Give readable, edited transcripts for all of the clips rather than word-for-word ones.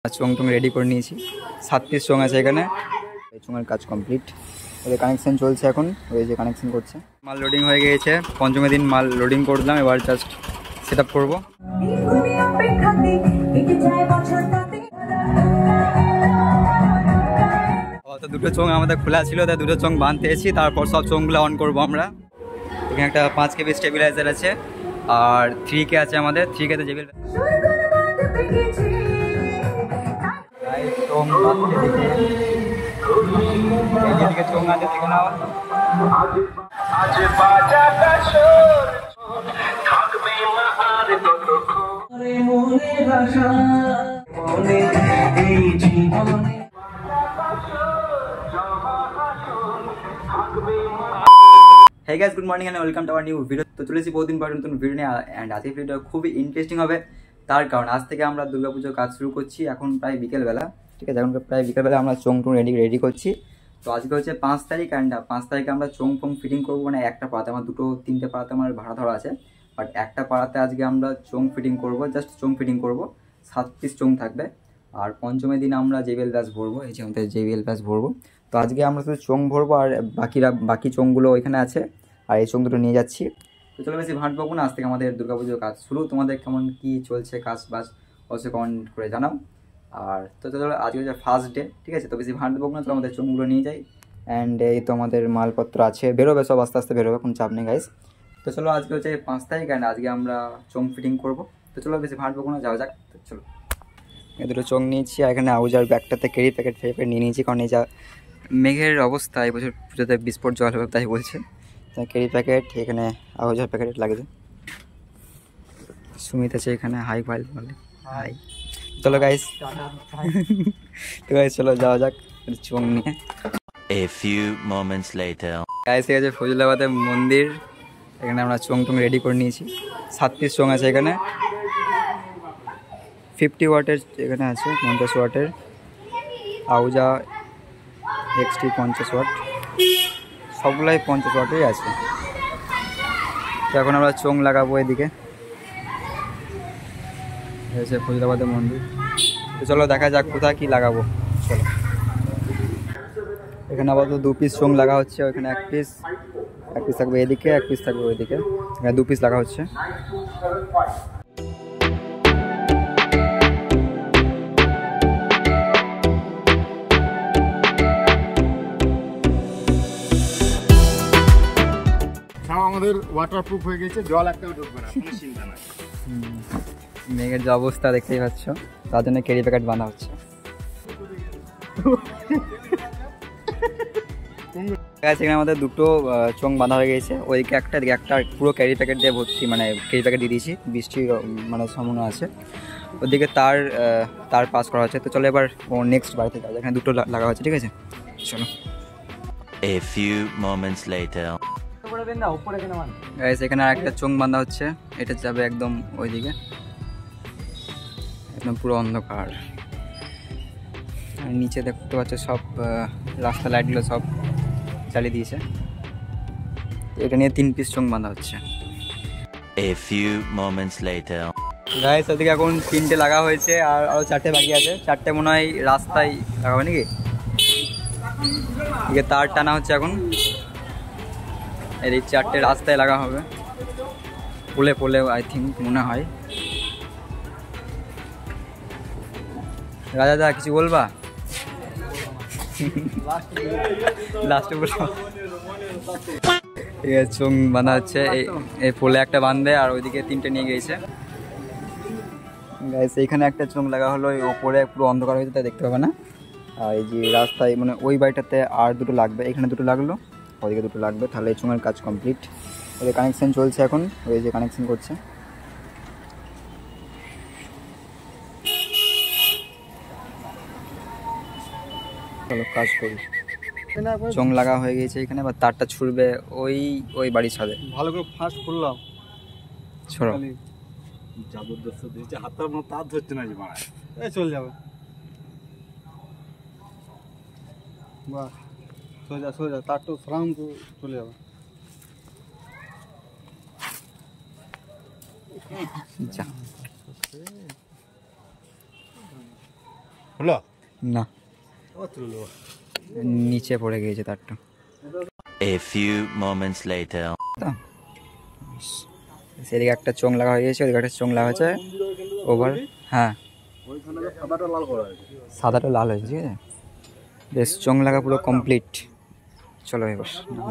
চোং Tonk ready করে নিয়েছি, 7 piece চোং আছে এখানে। এই চোঙের কাজ কমপ্লিট, ওদের কানেকশন চলছে এখন, ওই যে কানেকশন করছে। মাল লোডিং হয়ে গিয়েছে, পঞ্চমের দিন মাল লোডিং করলাম, এবার জাস্ট সেট আপ করবো। তো দুটো চোং আমাদের খোলা ছিল, তাই দুটো চোং বাঁধতে এসেছি, তারপর সব চোংগুলো অন করবো আমরা। এখানে একটা 5 কেবি স্টেবিলাইজার আছে, আর 3K আছে আমাদের, 3K তে JBL চোং এদিকে চোং আছে, দেখে নাও। Hey guys, good morning and welcome to our new video. তো চলেছি বহুদিন পর নতুন ভিডিও নিয়ে, অ্যান্ড আজকের ভিডিওটা খুবই ইন্টারেস্টিং হবে। তার কারণ আজ থেকে আমরা দুর্গাপুজোর কাজ শুরু করছি। এখন প্রায় বিকেলবেলা, ঠিক আছে, এখন প্রায় বিকেলবেলা আমরা চোং টোং রেডি করছি। তো আজকে হচ্ছে 5 তারিখ, অ্যান্ড 5 তারিখে আমরা চোং ফোং ফিটিং করবো। মানে একটা পাড়াতে, আমার 2-3টে পাড়াতে আমার ভাড়া ধরা আছে, বাট একটা পাড়াতে আজকে আমরা চোং ফিটিং করবো, জাস্ট চোং ফিটিং করবো। 7 পিস চোং থাকবে, আর পঞ্চমের দিন আমরা JBL ব্যাস ভরবো। এই যে আমাদের JBL ব্যাস ভরবো। তো আজকে আমরা শুধু চোং ভরবো, আর বাকি চোংগুলো ওইখানে আছে, আর এই চোং দুটো নিয়ে যাচ্ছি। তো চলো বেশি ভাঁট পাবো না, আজ থেকে আমাদের দুর্গাপুজোর কাজ শুরু। তোমাদের কেমন কী চলছে কাজ বাজ অবশ্যই কমেন্ট করে জানাও। আর তো চলো আজকে হচ্ছে ফার্স্ট ডে, ঠিক আছে, তো বেশি ভাঁট পাবো না, তো আমাদের চোংগুলো নিয়ে যাই। অ্যান্ড এই তো আমাদের মালপত্র আছে, বেরোবে সব, আস্তে আস্তে বেরোবে, কোনো চাপ নেই গাইস। তো চলো আজকে হচ্ছে 5 তারিখ, অ্যান্ড আজকে আমরা চোং ফিটিং করবো। তো চলো বেশি ভাঁট পাবো না, যাওয়া যাক। তো চলো, এই দুটো চোং নিয়েছি, আর এখানে আউজার ব্যাগটাতে ক্যারি প্যাকেট নিয়ে নিয়েছি, কারণ এই যা মেঘের অবস্থা, এই বছর পুজোতে বিস্ফোট জল হবে তাই বলছে। তাই ক্যারি প্যাকেট, এখানে আউজার প্যাকেট লাগবে। সুমিত আছে এখানে, হাই ফাইল বলে হাই। চলো গাইস, তো গাইস চলো যাওয়া যাক চোং নিয়ে। A few moments later. Guys এই আছে ফজলাবাদের মন্দির, এখানে আমরা চোং টোং রেডি করে নিয়েছি। 7 পিস চোং আছে এখানে, 50 ওয়াটের এখানে আছে, 50 ওয়াটের আউজা XT 50 ওয়াট, সবগুলাই 50 ওয়াটেই আছে। তো এখন আমরা চোং লাগাবো এদিকে, হয়েছে ফজলাবাদের মন্দির। তো চলো দেখা যাক কোথায় কী লাগাবো। চলো, এখানে আপাতত 2 পিস চোং লাগা হচ্ছে, ওইখানে 1 পিস থাকবে এদিকে, 1 পিস থাকবে ওইদিকে, এখানে 2 পিস লাগা হচ্ছে। আমাদের ওয়াটারপ্রুফ হয়ে গেছে, জল একটাও ঢুকবে না, কোনো চিন্তা নাই। মেঘের যে অবস্থা দেখতেই পাচ্ছ, তার জন্য ক্যারি প্যাকেট বাঁধা হচ্ছে। এখানে আমাদের দুটো চোং বাঁধা হয়ে গেছে, ওইদিকে একটা, এদিকে একটা, পুরো ক্যারি প্যাকেট দিয়ে ভর্তি, মানে ক্যারি প্যাকেট দিয়ে দিয়েছি, বৃষ্টির মানে সম্ভাবনা আছে। ওদিকে তার পাস করা হচ্ছে। তো চলো এবার নেক্সট বাড়িতে যাওয়া, এখানে দুটো লাগা হচ্ছে, ঠিক আছে, চলো। A few moments later. এখানে আর একটা চোং বাঁধা হচ্ছে, এটা যাবে একদম ওইদিকে, একদম পুরো অন্ধকার। আর নিচে দেখতে পাচ্ছ সব রাস্তা লাইটগুলো সব চালিয়ে দিয়েছে। এটা নিয়ে 3 পিস চোং বাঁধা হচ্ছে। A few moments later. Guys ওদিকে এখন 3টে লাগা হয়েছে, আর আরও 4টে বাকি আছে। 4টে মনে হয় রাস্তায় লাগাবে নাকি, এদিকে তার টানা হচ্ছে এখন, এদিকে 4টে রাস্তায় লাগা হবে, পোলে আই থিঙ্ক মনে হয়। রাজা দা কিছু বলবা? লাস্টে বলবো। ঠিক আছে, চোং বাঁধা হচ্ছে, এই পোলে একটা বাঁধবে, আর ওইদিকে 3টে নিয়ে গিয়েছে। গাইস এইখানে একটা চোং লাগা হলো, ওপরে পুরো অন্ধকার হয়েছে তাই দেখতে পাবে না। আর এই যে রাস্তায় মানে ওই বাড়িটাতে আর দুটো লাগবে, এখানে দুটো লাগলো, ওইদিকে দুটো লাগবে, তাহলে এই চোঙের কাজ কমপ্লিট। ওদের কানেকশন চলছে এখন, ওই যে কানেকশন করছে। চলো কাজ করি। চোং লাগা হয়ে গেছে এখানে, এবার তারটা ছুড়বে ওই বাড়ির ছাদে। ভালো করে ফার্স্ট খুললাম, ছোড়ো জবরদস্ত দিয়েছে, হাতের মতো তার ধরছে না যে মারায়, এই চলে যাবে। বাহ, সোজা তার তো ফ্রাম তো চলে যাবে। যা হলো না, ও তুলো নিচে পড়ে গিয়েছে তারটা। A few moments later. সেদিকে একটা চোং লাগা হয়ে গেছে, ওদিকে একটা চোং লাগা হয়েছে ওভার। হ্যাঁ, সাদাটা লাল হয়েছে, ঠিক আছে। বেশ, চোং লাগা পুরো কমপ্লিট। চলো এবার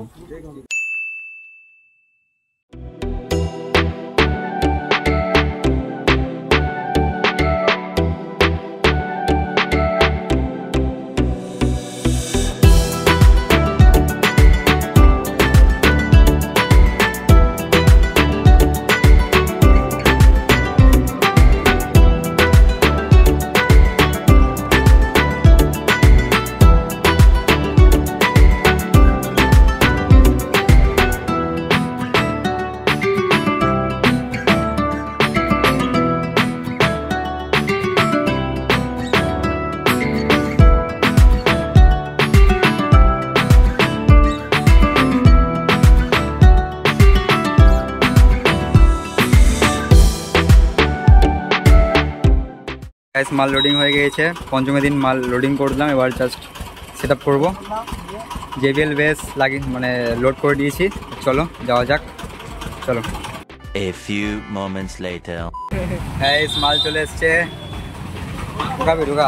মাল লোডিং হয়ে গিয়েছে। পঞ্চমের দিন মাল লোডিং করলাম, এবার জাস্ট সেট আপ করবো। JBL বেস লাগিয়ে মানে লোড করে দিয়েছি। চলো যাওয়া যাক, চলো। A few moments later. হ্যাঁ, মাল চলে এসছে। ঢুকাবে, ঢুকা।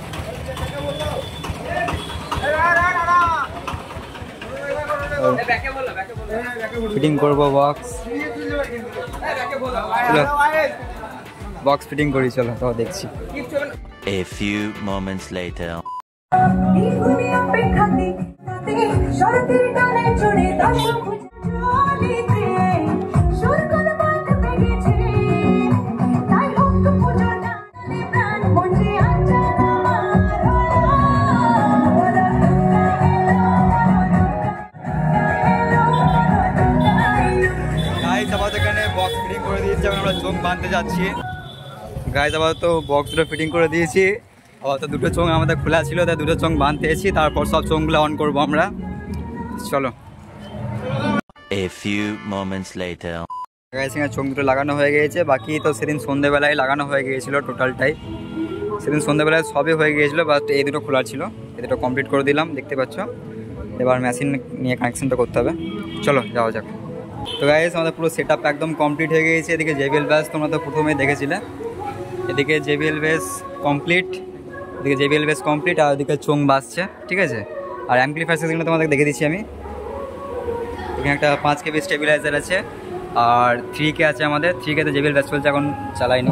ফিটিং করবো বক্স, বক্স ফিটিং করি, চলো তো দেখছি। A few moments later. এখানে বক্স ফিটিং করে দিয়েছি, আমরা চোখ বাঁধতে যাচ্ছি। গাইজ আপাতত বক্স দুটো ফিটিং করে দিয়েছি। আপাতত দুটো চোখ আমাদের খোলা ছিল, তাই দুটো চোখ বাঁধতেছি, তারপর সব চোখগুলো অন করবো আমরা। চলো। A few moments later. Guys এখানে চোখ দুটো লাগানো হয়ে গিয়েছে, বাকি তো সেদিন সন্ধ্যেবেলায় লাগানো হয়ে গিয়েছিল টোটালটাই। সেদিন সন্ধ্যেবেলায় সবই হয়ে গিয়েছিলো, বাট এই দুটো খোলা ছিল, এই দুটো কমপ্লিট করে দিলাম, দেখতে পাচ্ছ। এবার মেশিন নিয়ে কানেকশনটা করতে হবে, চলো যাওয়া যাক। তো গাইজ আমাদের পুরো সেট আপ একদম কমপ্লিট হয়ে গিয়েছে। এদিকে JBL ব্যাস তোমরা তো প্রথমেই দেখেছিলে, এদিকে JBL বেস কমপ্লিট, এদিকে JBL বেস কমপ্লিট, আর ওদিকে চোং বাসছে, ঠিক আছে। আর অ্যাম্পলিফায়ার সেগুলো তোমাদের দেখে দিচ্ছি আমি। এখানে একটা 5 KB স্টেবিলাইজার আছে, আর 3K আছে আমাদের। 3K তে JBL বেস চলছে, এখন চালাইনি।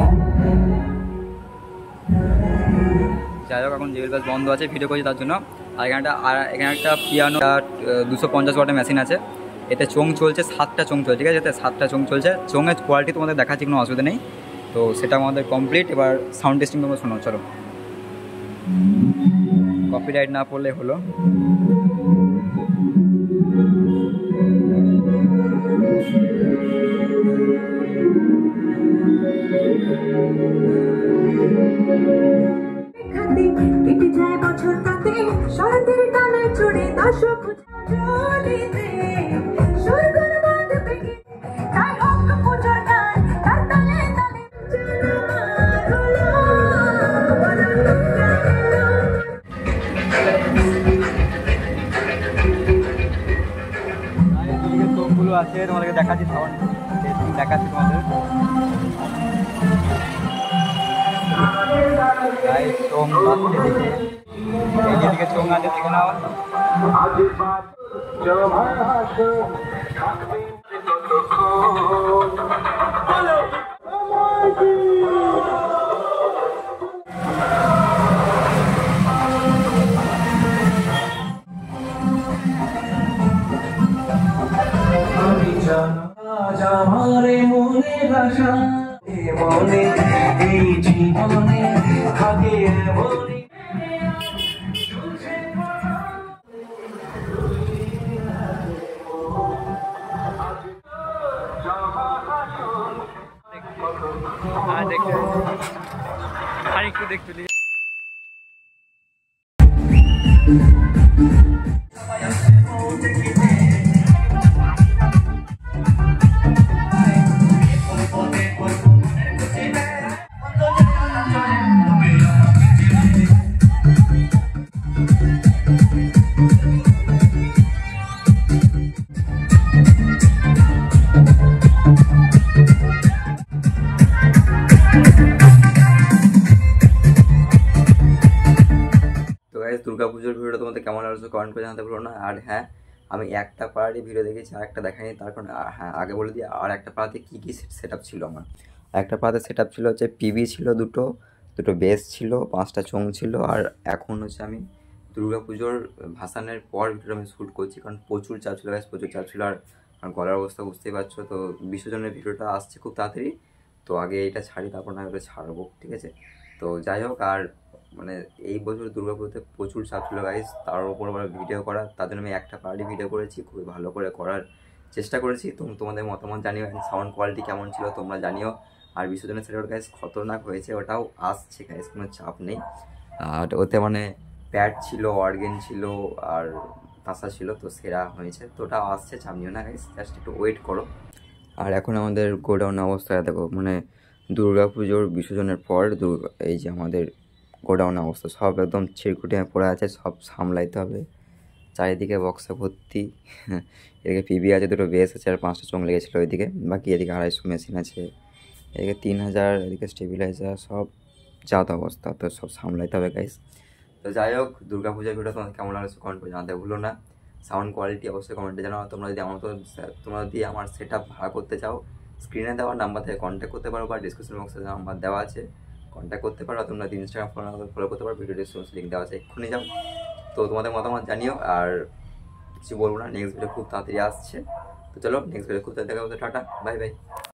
যাই হোক, এখন JBL বেস বন্ধ আছে, ভিডিও করছি তার জন্য। আর এখানে একটা পিয়ানো 250 ওয়াটের মেশিন আছে। এতে চোং চলছে, 7টা চোং চলছে, ঠিক আছে। এতে 7টা চোং চলছে। চোঙের কোয়ালিটি তোমাদের দেখাচ্ছি, কোনো অসুবিধা নেই। তো সেটা আমাদের কমপ্লিট। এবার সাউন্ড টেস্টিং তোমরা শোনো, চলো। কপিরাইট না পড়লে হলো। আছে তোমাদেরকে দেখাচ্ছি, সাউন্ড টেস্টিং দেখাচ্ছি তোমাদের। চোং বাজছে, দেখে এইদিকে চোং আছে, দেখে নাও। আমারে মনে ভাষা মনে এই জীবনে থাকে এমনই। আরেকটু দেখতে গাইস দুর্গা পুজোর ভিডিওটা তোমাদের কেমন লাগছে কমেন্ট করে জানাতে ভুলো না। আর হ্যাঁ, আমি একটা পাড়ারই ভিডিও দেখেছি, আর একটা দেখাইনি। তার কারণ হ্যাঁ আগে বলে দিই, আর একটা পাড়াতে কী কী সেট আপ ছিল আমার। একটা পাড়াতে সেট আপ ছিল হচ্ছে পিভি ছিল দুটো বেস ছিল, 5টা চোং ছিল। আর এখন হচ্ছে আমি দুর্গা পুজোর ভাসানের পর ভিডিওটা আমি শ্যুট করছি, কারণ প্রচুর চাপ ছিল গাইস, প্রচুর চাপ ছিল। আর গলার অবস্থা বুঝতেই পারছো। তো বিসর্জনের ভিডিওটা আসছে খুব তাড়াতাড়ি, তো আগে এইটা ছাড়ি, তারপর না ওটা ছাড়বো, ঠিক আছে। তো যাই হোক, আর মানে এই বছর দুর্গাপুজোতে প্রচুর চাপ ছিল গাইস, তার উপর আবার ভিডিও করা, তার জন্য আমি একটা পার্টি ভিডিও করেছি, খুবই ভালো করে করার চেষ্টা করেছি। তোমাদের মতামত জানিও, সাউন্ড কোয়ালিটি কেমন ছিল তোমরা জানিও। আর বিসর্জনের সেট গাইস খতরনাক হয়েছে, ওটাও আসছে গাইস, কোনো চাপ নেই। আর ওতে মানে প্যাড ছিল, অর্গেন ছিল, আর তাসা ছিল, তো সেরা হয়েছে। তো ওটাও আসছে, চাপ নিও না গাইস, জাস্ট একটু ওয়েট করো। আর এখন আমাদের গোডাউন অবস্থায় দেখো, মানে দুর্গা পুজোর বিসর্জনের পর এই যে আমাদের গোডাউন অবস্থা সব একদম ছিড়কুটিয়ে পড়ে আছে, সব সামলাইতে হবে। চারিদিকে বক্সে ভর্তি, এদিকে পিবি আছে, দুটো বেস আছে, আর 5টা চোং লেগেছিলো ওইদিকে। বাকি এদিকে 250 মেশিন আছে, এদিকে 3000, এদিকে স্টেবিলাইজার, সব যাওয়া অবস্থা, তো সব সামলাইতে হবে গাইস। তো যাই হোক, দুর্গা পূজার ভিডিও তোমাদের কেমন লাগছে কমেন্ট করে জানাতে ভুলো না। সাউন্ড কোয়ালিটি অবশ্যই কমেন্টে জানাও। তোমরা যদি আমার সেট আপ ভাড়া করতে চাও, স্ক্রিনে দেওয়া নাম্বার থেকে কন্ট্যাক্ট করতে পারো, বা ডিসক্রিপশন বক্সে নাম্বার দেওয়া আছে, কন্ট্যাক্ট করতে পারো। তোমরা ইনস্টাগ্রাম ফলো করতে পারো, ভিডিও ডিসক্রিপশন লিঙ্ক দেওয়া আছে, এক্ষুনি যাও। তো তোমাদের মতামত জানিও। আর কিছু বলবো না, নেক্সট ভিডিও খুব তাড়াতাড়ি আসছে। তো চলো নেক্সট ভিডিও খুব তাড়াতাড়ি দেখা হচ্ছে, টাটা বাই বাই।